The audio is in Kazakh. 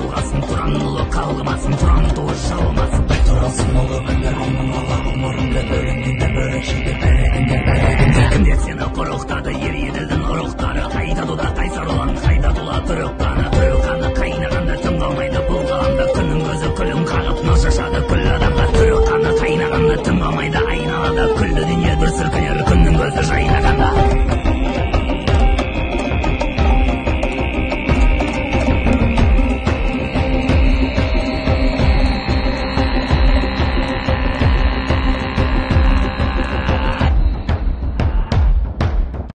қалғасын, тұран ұлы қалғымасын, тұран туы шалмасын. Тұрасың ұлы мәңгір оның ала ғұмырыңды бөлігінде бөлікшейді бәрегінде. Кімдер сені құрықтады, ер еділдің ұрықтары, қайда дуда қайсар ұлан, қайда тұла түрік